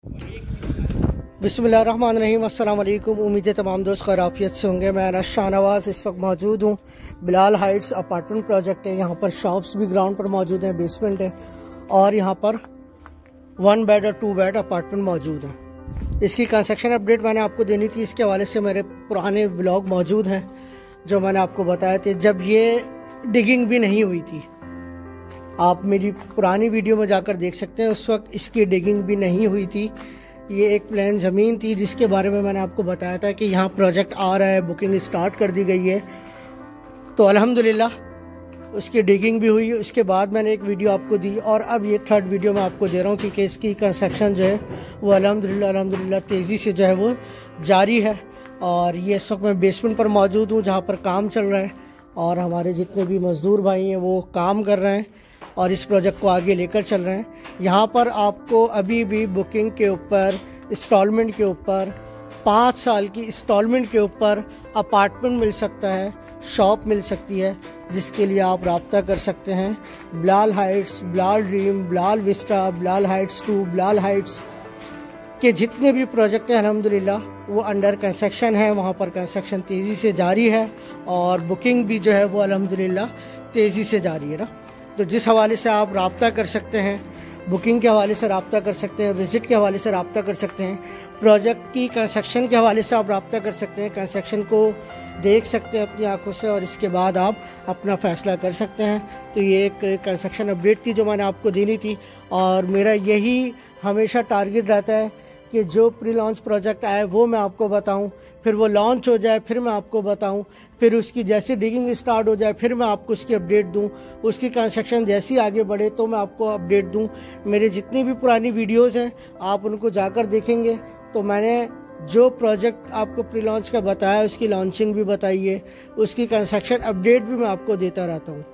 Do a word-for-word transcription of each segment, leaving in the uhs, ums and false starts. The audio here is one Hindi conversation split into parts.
बिस्मिल्लाहिर्रहमानिर्रहीम। अस्सलाम वालेकुम। उम्मीद है तमाम दोस्त खैरियत से होंगे। मैं अनस शाहनवाज़ इस वक्त मौजूद हूँ बिलाल हाइट्स अपार्टमेंट प्रोजेक्ट है। यहाँ पर शॉप्स भी ग्राउंड पर मौजूद हैं, बेसमेंट है और यहाँ पर वन बेड और टू बेड अपार्टमेंट मौजूद है। इसकी कंस्ट्रक्शन अपडेट मैंने आपको देनी थी, इसके हवाले से मेरे पुराने व्लॉग मौजूद हैं जो मैंने आपको बताए थे जब ये डिगिंग भी नहीं हुई थी। आप मेरी पुरानी वीडियो में जाकर देख सकते हैं, उस वक्त इसकी डिगिंग भी नहीं हुई थी। ये एक प्लान ज़मीन थी जिसके बारे में मैंने आपको बताया था कि यहाँ प्रोजेक्ट आ रहा है, बुकिंग स्टार्ट कर दी गई है। तो अल्हम्दुलिल्लाह उसकी डिगिंग भी हुई। उसके बाद मैंने एक वीडियो आपको दी और अब ये थर्ड वीडियो मैं आपको दे रहा हूँ क्योंकि इसकी कंस्ट्रक्शन जो है वो अल्हम्दुलिल्लाह अल्हम्दुलिल्लाह तेज़ी से जो है वो जारी है। और ये इस वक्त मैं बेसमेंट पर मौजूद हूँ जहाँ पर काम चल रहा है और हमारे जितने भी मज़दूर भाई हैं वो काम कर रहे हैं और इस प्रोजेक्ट को आगे लेकर चल रहे हैं। यहाँ पर आपको अभी भी बुकिंग के ऊपर, इंस्टॉलमेंट के ऊपर, पाँच साल की इंस्टॉलमेंट के ऊपर अपार्टमेंट मिल सकता है, शॉप मिल सकती है, जिसके लिए आप रब्ता कर सकते हैं। Bilal heights, Bilal dream, Bilal vista, Bilal heights two, Bilal heights के जितने भी प्रोजेक्ट हैं अल्हम्दुलिल्लाह वो अंडर कंस्ट्रक्शन है। वहाँ पर कंस्ट्रक्शन तेज़ी से जारी है और बुकिंग भी जो है वो अल्हम्दुलिल्लाह तेज़ी से जारी है ना। तो जिस हवाले से आप रब्ता कर सकते हैं, बुकिंग के हवाले से रब्ता कर सकते हैं, विज़िट के हवाले से रब्ता कर सकते हैं, प्रोजेक्ट की कंस्ट्रक्शन के हवाले से आप रब्ता कर सकते हैं, कंस्ट्रक्शन को देख सकते हैं अपनी आंखों से और इसके बाद आप अपना फ़ैसला कर सकते हैं। तो ये एक कंस्ट्रक्शन अपडेट थी जो मैंने आपको देनी थी और मेरा यही हमेशा टारगेट रहता है कि जो प्री लॉन्च प्रोजेक्ट आए वो मैं आपको बताऊं, फिर वो लॉन्च हो जाए फिर मैं आपको बताऊं, फिर उसकी जैसी डिगिंग स्टार्ट हो जाए फिर मैं आपको उसकी अपडेट दूं, उसकी कंस्ट्रक्शन जैसी आगे बढ़े तो मैं आपको अपडेट दूं। मेरे जितनी भी पुरानी वीडियोस हैं आप उनको जाकर देखेंगे तो मैंने जो प्रोजेक्ट आपको प्री लॉन्च का बताया उसकी लॉन्चिंग भी बताई है, उसकी कंस्ट्रक्शन अपडेट भी मैं आपको देता रहता हूँ।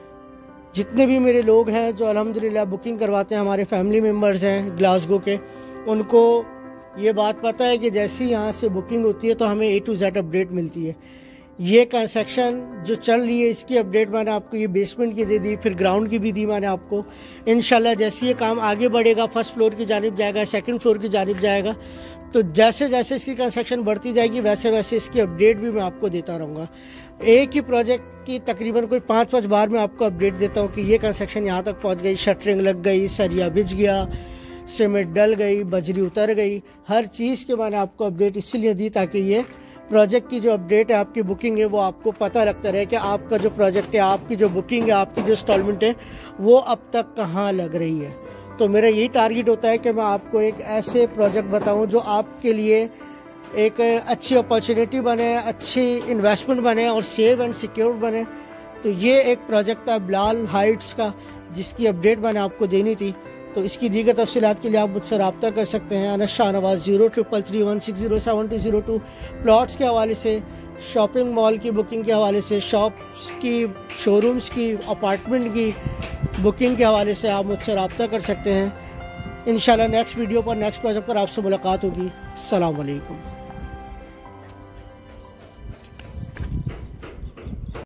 जितने भी मेरे लोग हैं जो अल्हम्दुलिल्लाह बुकिंग करवाते हैं, हमारे फैमिली मेम्बर्स हैं ग्लासगो के, उनको ये बात पता है कि जैसी यहाँ से बुकिंग होती है तो हमें ए टू जेड अपडेट मिलती है। ये कंस्ट्रक्शन जो चल रही है इसकी अपडेट मैंने आपको ये बेसमेंट की दे दी, फिर ग्राउंड की भी दी मैंने आपको। इंशाल्लाह जैसे ये काम आगे बढ़ेगा, फर्स्ट फ्लोर की जानिब जाएगा, सेकंड फ्लोर की जानिब जाएगा, तो जैसे जैसे इसकी कंस्ट्रक्शन बढ़ती जाएगी वैसे वैसे इसकी अपडेट भी मैं आपको देता रहूँगा। एक ही प्रोजेक्ट की तकरीबन कोई पाँच पाँच बार मैं आपको अपडेट देता हूँ कि ये कंस्ट्रक्शन यहाँ तक पहुँच गई, शटरिंग लग गई, सरिया बिछ गया, सीमेंट डल गई, बजरी उतर गई, हर चीज़ के मैंने आपको अपडेट इसलिए दी ताकि ये प्रोजेक्ट की जो अपडेट है, आपकी बुकिंग है, वो आपको पता लगता रहे कि आपका जो प्रोजेक्ट है, आपकी जो बुकिंग है, आपकी जो इंस्टॉलमेंट है वो अब तक कहाँ लग रही है। तो मेरा यही टारगेट होता है कि मैं आपको एक ऐसे प्रोजेक्ट बताऊं जो आपके लिए एक अच्छी अपॉर्चुनिटी बने, अच्छी इन्वेस्टमेंट बने और सेव एंड सिक्योर बने। तो ये एक प्रोजेक्ट था बिलाल हाइट्स का जिसकी अपडेट मैंने आपको देनी थी। तो इसकी दीगर तफसीलात के लिए आप मुझसे रब्ता कर सकते हैं। Anas Shahnawaz zero triple three one six zero seven two zero two. Plots के हवाले से, शॉपिंग मॉल की बुकिंग के हवाले से, शॉप्स की, शोरूम्स की, अपार्टमेंट की बुकिंग के हवाले से आप मुझसे रब्ता कर सकते हैं। इंशाल्लाह नेक्स्ट वीडियो पर, नेक्स्ट प्रोजेक्ट पर आपसे मुलाकात होगी। अस्सलाम वालेकुम।